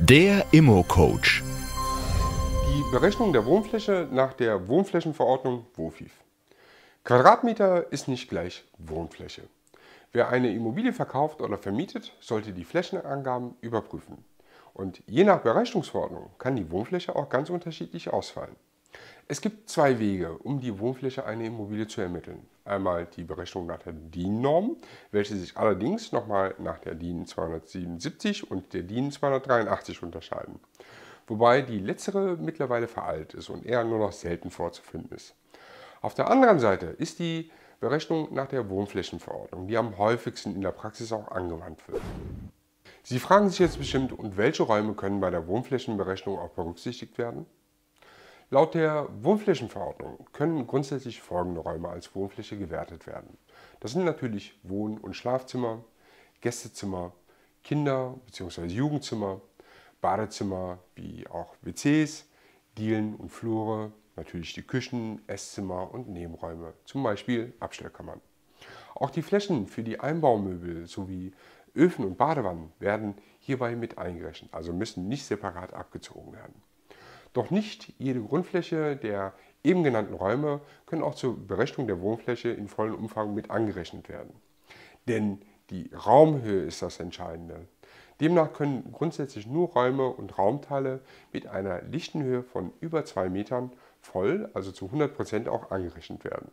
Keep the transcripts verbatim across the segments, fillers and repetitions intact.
Der Immo-Coach. Die Berechnung der Wohnfläche nach der Wohnflächenverordnung WOFIV. Quadratmeter ist nicht gleich Wohnfläche. Wer eine Immobilie verkauft oder vermietet, sollte die Flächenangaben überprüfen. Und je nach Berechnungsverordnung kann die Wohnfläche auch ganz unterschiedlich ausfallen. Es gibt zwei Wege, um die Wohnfläche einer Immobilie zu ermitteln. Einmal die Berechnung nach der D I N-Norm, welche sich allerdings nochmal nach der D I N zweihundertsiebenundsiebzig und der D I N zweihundertdreiundachtzig unterscheiden. Wobei die letztere mittlerweile veraltet ist und eher nur noch selten vorzufinden ist. Auf der anderen Seite ist die Berechnung nach der Wohnflächenverordnung, die am häufigsten in der Praxis auch angewandt wird. Sie fragen sich jetzt bestimmt, und welche Räume können bei der Wohnflächenberechnung auch berücksichtigt werden? Laut der Wohnflächenverordnung können grundsätzlich folgende Räume als Wohnfläche gewertet werden. Das sind natürlich Wohn- und Schlafzimmer, Gästezimmer, Kinder- bzw. Jugendzimmer, Badezimmer wie auch W Cs, Dielen und Flure, natürlich die Küchen, Esszimmer und Nebenräume, zum Beispiel Abstellkammern. Auch die Flächen für die Einbaumöbel sowie Öfen und Badewannen werden hierbei mit eingerechnet, also müssen nicht separat abgezogen werden. Doch nicht jede Grundfläche der eben genannten Räume können auch zur Berechnung der Wohnfläche in vollem Umfang mit angerechnet werden. Denn die Raumhöhe ist das Entscheidende. Demnach können grundsätzlich nur Räume und Raumteile mit einer Lichtenhöhe von über zwei Metern voll, also zu hundert Prozent auch angerechnet werden.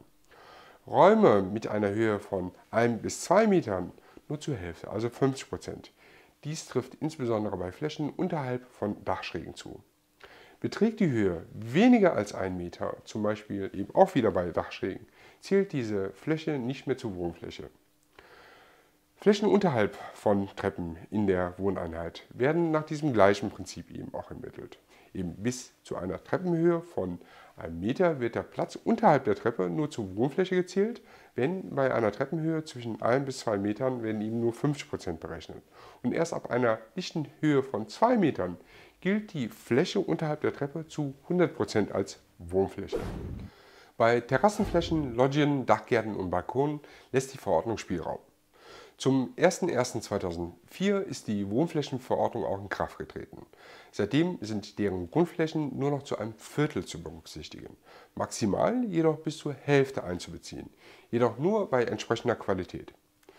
Räume mit einer Höhe von ein bis zwei Metern nur zur Hälfte, also fünfzig Prozent. Dies trifft insbesondere bei Flächen unterhalb von Dachschrägen zu. Beträgt die Höhe weniger als ein Meter, zum Beispiel eben auch wieder bei Dachschrägen, zählt diese Fläche nicht mehr zur Wohnfläche. Flächen unterhalb von Treppen in der Wohneinheit werden nach diesem gleichen Prinzip eben auch ermittelt. Eben bis zu einer Treppenhöhe von einem Meter wird der Platz unterhalb der Treppe nur zur Wohnfläche gezählt, wenn bei einer Treppenhöhe zwischen ein bis zwei Metern werden eben nur fünfzig Prozent berechnet. Und erst ab einer dichten Höhe von zwei Metern gilt die Fläche unterhalb der Treppe zu hundert Prozent als Wohnfläche. Bei Terrassenflächen, Loggien, Dachgärten und Balkonen lässt die Verordnung Spielraum. Zum ersten ersten zweitausendvier ist die Wohnflächenverordnung auch in Kraft getreten. Seitdem sind deren Grundflächen nur noch zu einem Viertel zu berücksichtigen, maximal jedoch bis zur Hälfte einzubeziehen, jedoch nur bei entsprechender Qualität.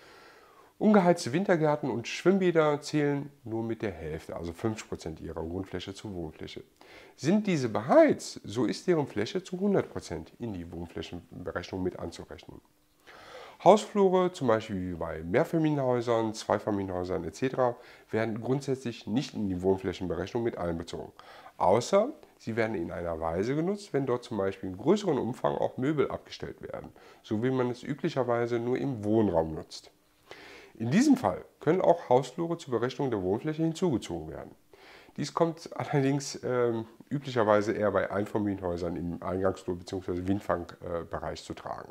Ungeheizte Wintergärten und Schwimmbäder zählen nur mit der Hälfte, also fünfzig Prozent ihrer Wohnfläche zur Wohnfläche. Sind diese beheizt, so ist deren Fläche zu hundert Prozent in die Wohnflächenberechnung mit anzurechnen. Hausflure, zum Beispiel wie bei Mehrfamilienhäusern, Zweifamilienhäusern et cetera, werden grundsätzlich nicht in die Wohnflächenberechnung mit einbezogen, außer sie werden in einer Weise genutzt, wenn dort zum Beispiel in größerem Umfang auch Möbel abgestellt werden, so wie man es üblicherweise nur im Wohnraum nutzt. In diesem Fall können auch Hausflure zur Berechnung der Wohnfläche hinzugezogen werden. Dies kommt allerdings äh, üblicherweise eher bei Einfamilienhäusern im Eingangsflur bzw. Windfangbereich äh, zu tragen.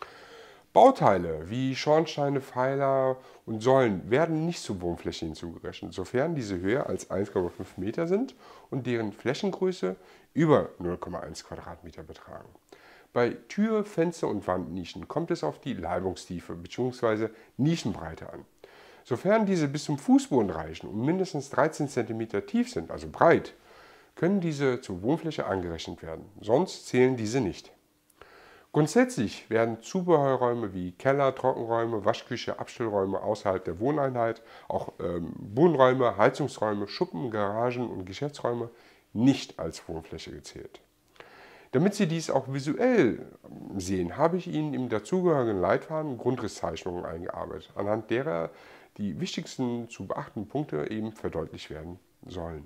Bauteile wie Schornsteine, Pfeiler und Säulen werden nicht zur Wohnfläche hinzugerechnet, sofern diese höher als eins Komma fünf Meter sind und deren Flächengröße über null Komma eins Quadratmeter betragen. Bei Tür-, Fenster- und Wandnischen kommt es auf die Leibungstiefe bzw. Nischenbreite an. Sofern diese bis zum Fußboden reichen und mindestens dreizehn Zentimeter tief sind, also breit, können diese zur Wohnfläche angerechnet werden, sonst zählen diese nicht. Grundsätzlich werden Zubehörräume wie Keller, Trockenräume, Waschküche, Abstellräume außerhalb der Wohneinheit, auch ähm, Wohnräume, Heizungsräume, Schuppen, Garagen und Geschäftsräume nicht als Wohnfläche gezählt. Damit Sie dies auch visuell sehen, habe ich Ihnen im dazugehörigen Leitfaden Grundrisszeichnungen eingearbeitet, anhand derer die wichtigsten zu beachtenden Punkte eben verdeutlicht werden sollen.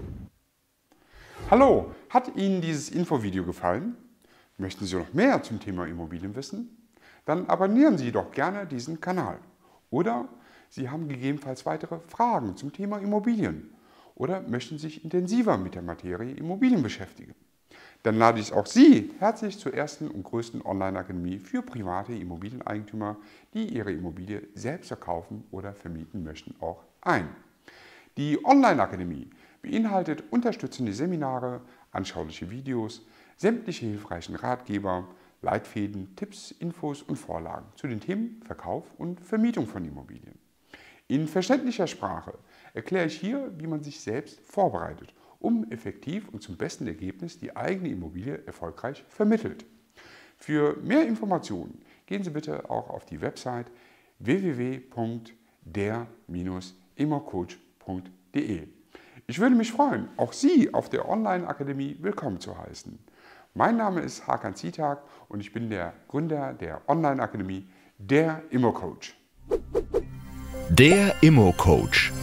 Hallo, hat Ihnen dieses Infovideo gefallen? Möchten Sie noch mehr zum Thema Immobilien wissen? Dann abonnieren Sie doch gerne diesen Kanal. Oder Sie haben gegebenenfalls weitere Fragen zum Thema Immobilien oder möchten sich intensiver mit der Materie Immobilien beschäftigen. Dann lade ich auch Sie herzlich zur ersten und größten Online-Akademie für private Immobilieneigentümer, die ihre Immobilie selbst verkaufen oder vermieten möchten, auch ein. Die Online-Akademie beinhaltet unterstützende Seminare, anschauliche Videos, sämtliche hilfreichen Ratgeber, Leitfäden, Tipps, Infos und Vorlagen zu den Themen Verkauf und Vermietung von Immobilien. In verständlicher Sprache erkläre ich hier, wie man sich selbst vorbereitet, um effektiv und zum besten Ergebnis die eigene Immobilie erfolgreich vermittelt. Für mehr Informationen gehen Sie bitte auch auf die Website w w w punkt der Bindestrich immocoach punkt de. Ich würde mich freuen, auch Sie auf der Online-Akademie willkommen zu heißen. Mein Name ist Hakan Zitak und ich bin der Gründer der Online-Akademie Der Immocoach. Der Immocoach.